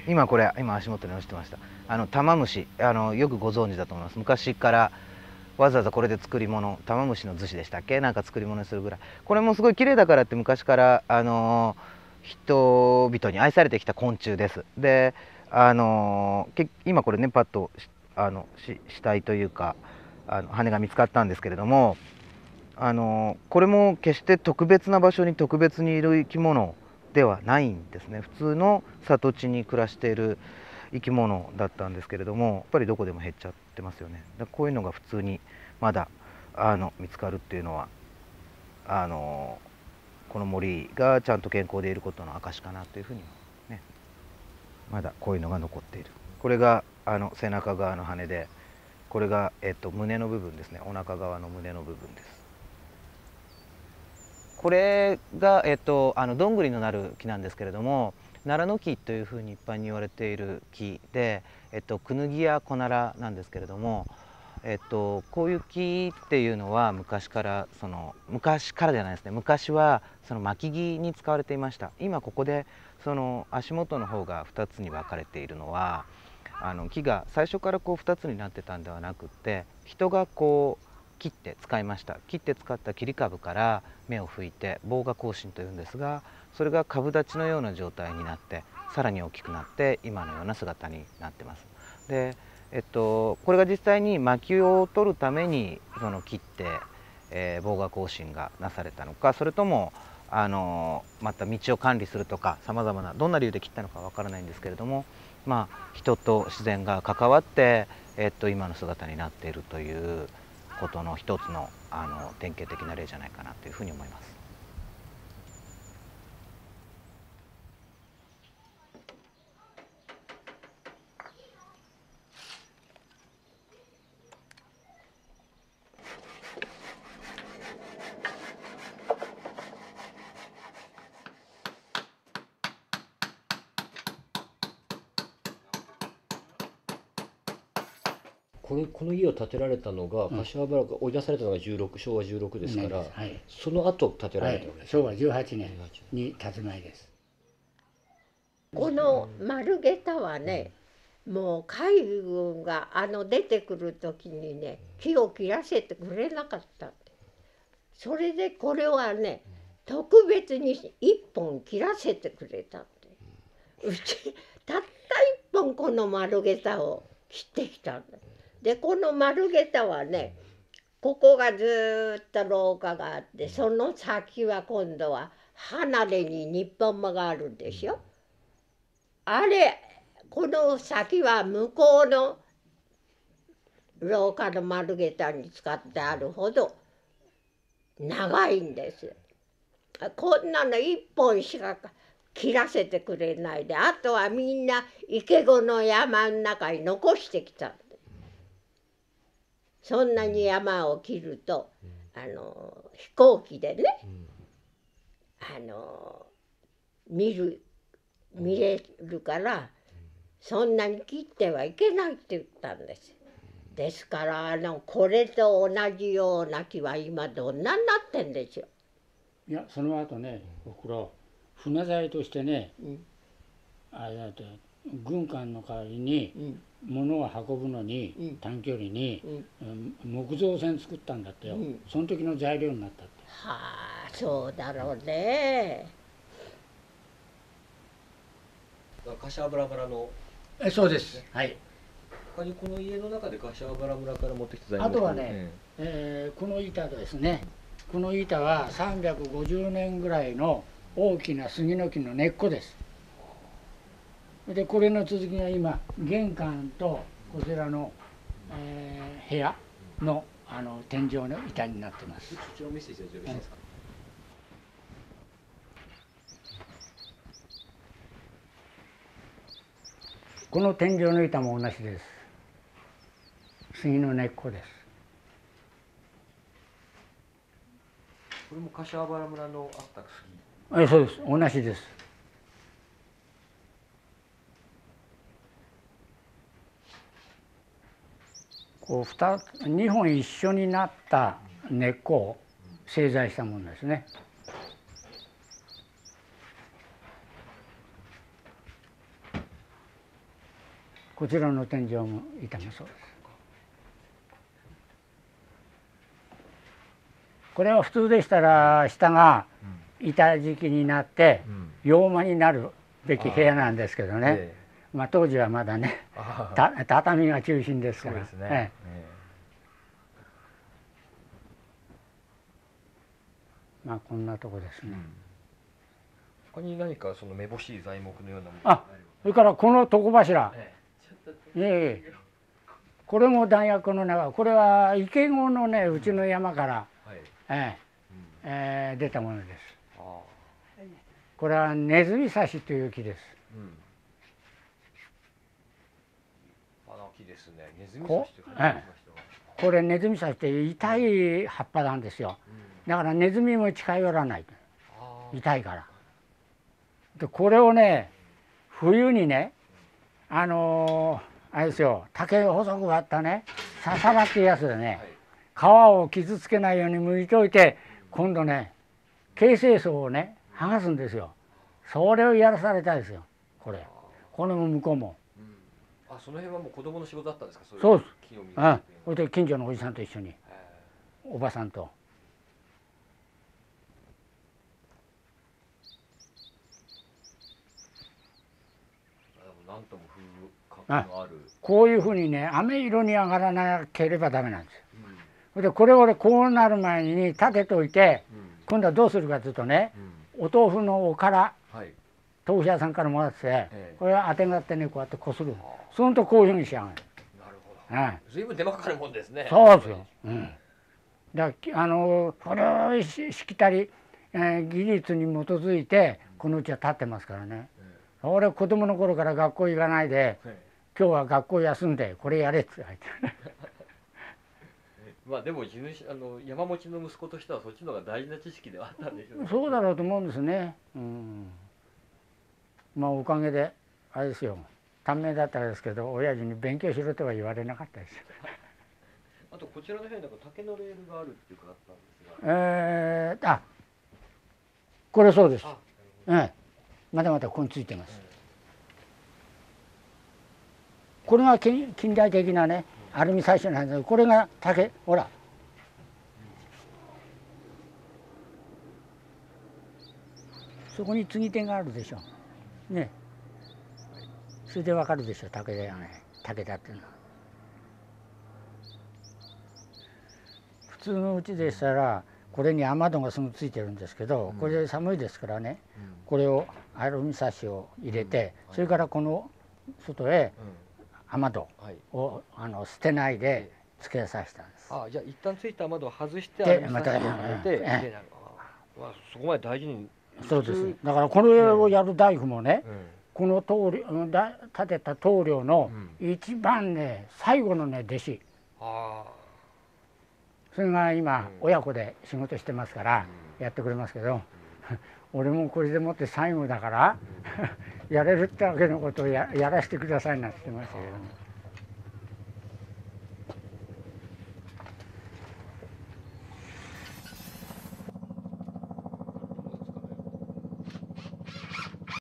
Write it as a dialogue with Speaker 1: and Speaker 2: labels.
Speaker 1: 今これ足元に落ちてました。玉虫、よくご存知だと思います。昔からわざわざこれで作り物、玉虫の厨子でしたっけ、なんか作り物にするぐらい。これもすごい綺麗だからって昔から人々に愛されてきた昆虫です。で、今これねパッと死体というか羽が見つかったんですけれども、これも決して特別な場所に特別にいる生き物ではないんですね。普通の里地に暮らしている生き物だったんですけれども、やっぱりどこでも減っちゃってますよね。だからこういうのが普通にまだ見つかるっていうのはこの森がちゃんと健康でいることの証かなというふうにね、まだこういうのが残っている。これが背中側の羽で、これが、胸の部分ですね。お腹側の胸の部分です。これが、どんぐりのなる木なんですけれども、奈良の木というふうに一般に言われている木で、クヌギやコナラなんですけれども、こういう木っていうのは昔から昔からじゃないですね、昔は巻き木に使われていました。今ここで足元の方が2つに分かれているのは、木が最初からこう2つになってたんではなくって、人がこう切って使いました。切って使った切り株から芽を吹いて棒が更新というんですが、それが株立ちのような状態になってさらに大きくなって今のような姿になってます。で、これが実際に薪を取るために切って、棒が更新がなされたのか、それともまた道を管理するとか、さまざまなどんな理由で切ったのかわからないんですけれども、人と自然が関わって、今の姿になっているということの一つの典型的な例じゃないかなというふうに思います。
Speaker 2: この家を建てられたのが、柏原が追い出されたのが昭和16ですから、
Speaker 3: はい、
Speaker 2: その後建てられたわけです、
Speaker 3: 昭和18年に建つ前です。
Speaker 4: この丸下駄はね、もう海軍が出てくる時にね、木を切らせてくれなかったって。それでこれはね、特別に一本切らせてくれたって。うちたった一本この丸下駄を切ってきたんだ。でこの丸下駄はね、ここがずっと廊下があって、その先は今度は離れに日本間があるんでしょ。あれ、この先は向こうの廊下の丸下駄に使ってあるほど長いんです。こんなの一本しか切らせてくれないで、あとはみんな池子の山の中に残してきた。そんなに山を切ると飛行機でね、見れるからそんなに切ってはいけないって言ったんです。ですからこれと同じような木は今どんなになってんでしょう。
Speaker 3: いや、その後ね、おふくろ船材としてね、軍艦の代わりに物を運ぶのに、短距離に、木造船作ったんだってよ、その時の材料になったって。
Speaker 4: はあ、そうだろうね。
Speaker 2: 柏原村の。
Speaker 3: そうです。はい。
Speaker 2: この家の中で柏原村から持ってきた材料。
Speaker 3: あとはね、この板ですね。この板は350年ぐらいの大きな杉の木の根っこです。でこれの続きが今玄関とこちらの、部屋の天井の板になってます。
Speaker 2: そちらを見せていただいてよろしいですか。
Speaker 3: この天井の板も同じです。杉の根っこです。
Speaker 2: これも柏原村のあった杉。
Speaker 3: そうです。同じです。こう2本一緒になった根っこを製材したものですね。 こちらの天井も板もそうです。これは普通でしたら下が板敷きになって洋間になるべき部屋なんですけどね、まあ当時はまだね畳が中心ですから。そうですね。まあこんなとこですね。
Speaker 2: 他に何かそのめぼしい材木のようなもの
Speaker 3: あ、それからこの床柱、これも弾薬の中、これは池子のねうちの山から出たものです。これはネズミサシという木です。
Speaker 2: あの木ですね。ネズミサシって書いてありましたが、
Speaker 3: これネズミサシって痛い葉っぱなんですよ。だからネズミも近寄らない。痛いから。でこれをね冬にねあれですよ、竹を細く割ったねささらっていうやつでね、皮を傷つけないように剥いといて、今度ね形成層をね剥がすんですよ。それをやらされたんですよ。これも向こうも。
Speaker 2: あ、その辺はもう子供の仕事だったんですか。
Speaker 3: そうです。それで近所のおじさんと一緒に、おばさんと。
Speaker 2: なんとも風格のある。
Speaker 3: こういうふうにね飴色に上がらなければダメなんですよ。でこれをこうなる前に立てといて、今度はどうするかというとね、お豆腐のおから豆腐屋さんからもらって、これはあてがってねこうやってこする。そうするとこういうふうに仕上がる。
Speaker 2: なるほど。随分手間かかるもんですね。
Speaker 3: そうですよ。だから古いしきたり技術に基づいてこのうちは立ってますからね。俺は子供の頃から学校行かないで、今日は学校休んでこれやれって言って。
Speaker 2: まあでも山持ちの息子としてはそっちの方が大事な知識ではあったんでしょうね。
Speaker 3: そうだろうと思うんですね。まあおかげであれですよ、短命だったんですけど親父に勉強しろとは言われなかったです。
Speaker 2: あとこちらの部屋になんか竹のレールがあるって伺ったんですが。
Speaker 3: これそうです。まだまだここについてます。これが近代的なねアルミサッシなんですけど、これが竹、ほらそこに継ぎ手があるでしょね。それでわかるでしょ、竹だよね、竹だっていうのは。普通のうちでしたらこれに雨戸がすぐついてるんですけど、これで寒いですからね、これをアルミサッシを入れて、それからこの外へ雨戸を捨てないで付けさせたんです。
Speaker 2: じゃあ一旦ついた雨戸を外してアルミサッシを入れて、そこまで大事に。
Speaker 3: そうです。だからこれをやる大工もね、この建てた棟梁の一番ね最後のね弟子、それが今親子で仕事してますからやってくれますけど、俺もこれでもって最後だからやれるってわけのことをやらせてくださいなんて言ってましたけどね。